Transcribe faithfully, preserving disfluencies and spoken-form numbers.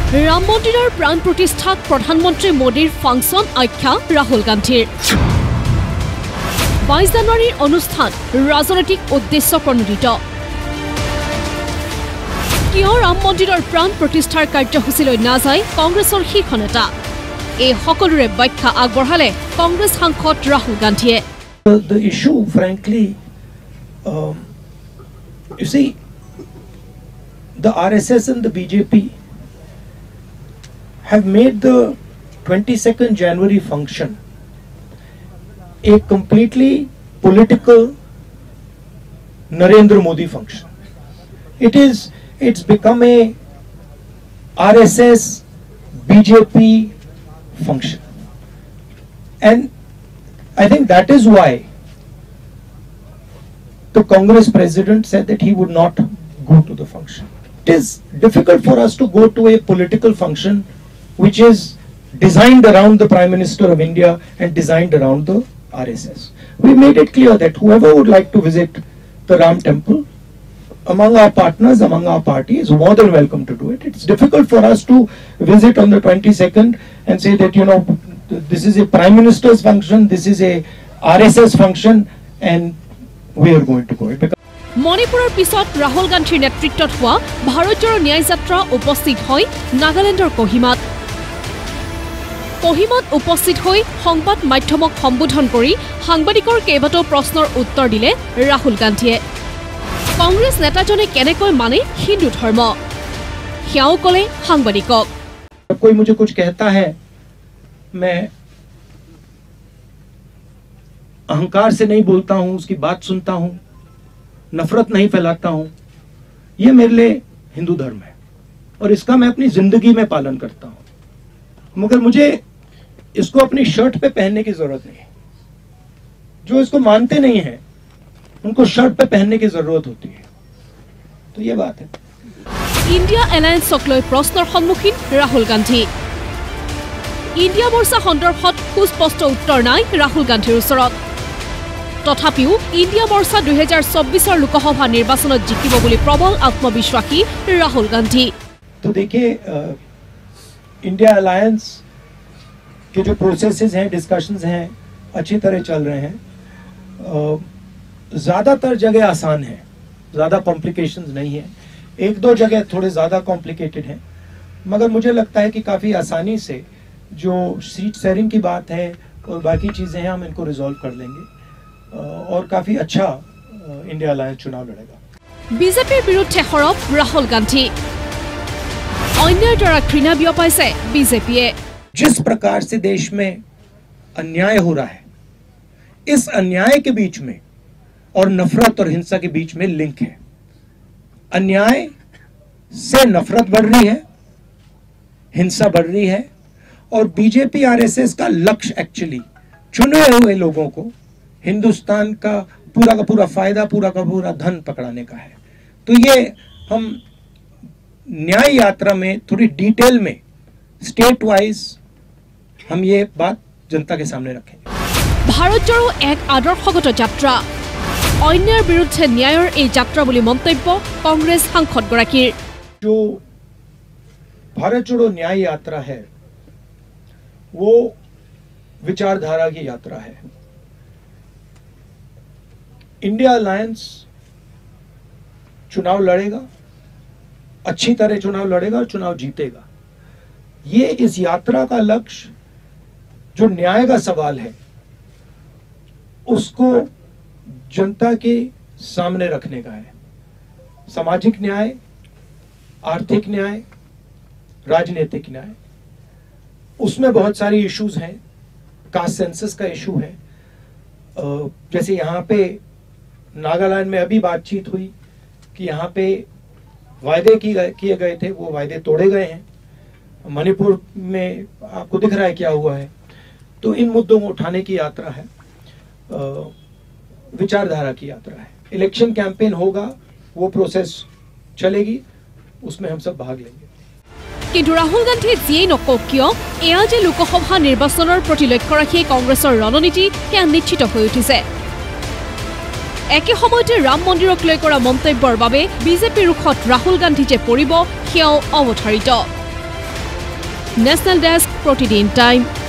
राम मंदिर प्राण प्रतिष्ठा प्रधानमंत्री मोदीर फांक्शन आख्या राहुल गांधीर बाईस जानुवारीर अनुष्ठान राजनैतिक उद्देश्य प्रणोदित किय राम मंदिर प्राण प्रतिष्ठार कार्यसूची नाजाय कांग्रेसर शीर्ष नेता এই সকলোৰে ব্যাখ্যা আগবঢ়ালে कांग्रेस সাংসদ Rahul गांधीয়ে। The issue, frankly, um, you see, the R S S and the B J P have made the twenty-second January function a completely political Narendra Modi function. It is, it's become a R S S B J P function, and I think that is why the Congress president said that he would not go to the function. It is difficult for us to go to a political function which is designed around the Prime Minister of India and designed around the R S S. We made it clear that whoever would like to visit the Ram temple among our partners, among our party, is more than welcome to do it. It's difficult for us to visit on the twenty-second and say that, you know, this is a Prime Minister's function, this is a R S S function, and we are going to go it. মণিপুৰৰ পিছত ৰাহুল গান্ধীৰ নেতৃত্বত হোৱা ভাৰতীয় ন্যায় যাত্ৰা উপস্থিত হয় নাগালেণ্ডৰ কোহিমাত। কোহিমাত উপস্থিত হৈ সংবাদ মাধ্যমক সম্বোধন কৰি সাংবাদিকৰ কেইবাটাও প্ৰশ্নৰ উত্তৰ দিলে ৰাহুল গান্ধীয়ে। कांग्रेस नेताजने केनेকৈ माने हिंदू धर्म हियाओ कले सांबादिকক। कोई मुझे कुछ कहता है, मैं अहंकार से नहीं बोलता हूं, उसकी बात सुनता हूं, नफरत नहीं फैलाता हूं। ये मेरे लिए हिंदू धर्म है और इसका मैं अपनी जिंदगी में पालन करता हूं, मगर मुझे इसको अपनी शर्ट पे पहनने की जरूरत नहीं। जो इसको मानते नहीं है उनको शर्ट पे पहनने की जरूरत होती है, तो ये बात है। इंडिया एलायंसक লৈ প্ৰশ্নৰ সন্মুখীন ৰাহুল গান্ধী। ইণ্ডিয়া মৰ্চা সন্দৰ্ভত সুস্পষ্ট উত্তৰ নাই ৰাহুল গান্ধীৰ ওচৰত। তথাপিও ইণ্ডিয়া মৰ্চা দুই হাজাৰ চৌব্বিছৰ লোকসভা নিৰ্বাচনত জিকিব বুলি প্ৰবল আত্মবিশ্বাসী ৰাহুল গান্ধী। तो देखिए, इंडिया अलायंस के जो प्रोसेसेस हैं, डिस्कशंस हैं, अच्छी तरह चल रहे हैं। ज्यादातर जगह आसान है, ज्यादा कॉम्प्लिकेशंस नहीं है। एक दो जगह थोड़े ज्यादा कॉम्प्लिकेटेड हैं, मगर मुझे लगता है कि काफी आसानी से जो सीट शेयरिंग की बात है और बाकी चीजें हैं, हम इनको रिजॉल्व कर लेंगे और काफी अच्छा इंडिया अलायंस चुनाव लड़ेगा। बीजेपीर विरुद्धे हरफ राहुल गांधी। अन्यायर द्वारा घृणा बियपाइছে बीजेपीए। जिस प्रकार से देश में अन्याय हो रहा है, इस अन्याय के बीच में और नफरत और हिंसा के बीच में लिंक है। अन्याय से नफरत बढ़ रही है, हिंसा बढ़ रही है, और बीजेपी आरएसएस का लक्ष्य एक्चुअली चुने हुए लोगों को हिंदुस्तान का पूरा का पूरा फायदा, पूरा का पूरा धन पकड़ाने का है। तो ये हम न्याय यात्रा में थोड़ी डिटेल में स्टेट वाइज हम ये बात जनता के सामने रखेंगे। भारत जोड़ो एक आदर्शगत यात्रा, अन्यायर विरुद्धे न्यायर এই যাত্ৰা বুলি মন্তব্য कांग्रेस সাংসদগৰাকীৰ। जो भारत जोड़ो न्याय यात्रा है वो विचारधारा की यात्रा है। इंडिया अलायंस चुनाव लड़ेगा, अच्छी तरह चुनाव लड़ेगा और चुनाव जीतेगा। ये इस यात्रा का लक्ष्य जो न्याय का सवाल है उसको जनता के सामने रखने का है। सामाजिक न्याय, आर्थिक न्याय, राजनीतिक न्याय, उसमें बहुत सारी इश्यूज हैं। कास्ट सेंसस का इशू है, जैसे यहाँ पे नागालैंड में अभी बातचीत हुई कि यहाँ पे वायदे किए गए थे, वो वायदे तोड़े गए हैं। मणिपुर में आपको दिख रहा है क्या हुआ है। तो इन मुद्दों को उठाने की यात्रा है, विचारधारा की यात्रा है। इलेक्शन कैंपेन होगा, वो प्रोसेस चलेगी, उसमें हम सब भाग लेंगे। কিন্তু রাহুল গান্ধী যিয়েই নকওক কিয় এয়া যে লোকসভা নিৰ্বাচনৰ প্ৰতি লক্ষ্য ৰাখি কংগ্ৰেছৰ ৰণনীতি সেয়া নিশ্চিত হৈ উঠিছে। একে সময়তে ৰাম মন্দিৰক লৈ কৰা মন্তব্যৰ বাবে বিজেপিৰ ৰুখত ৰাহুল গান্ধী যে পৰিব সেয়াও অৱধাৰিত। National desk Pratidin time.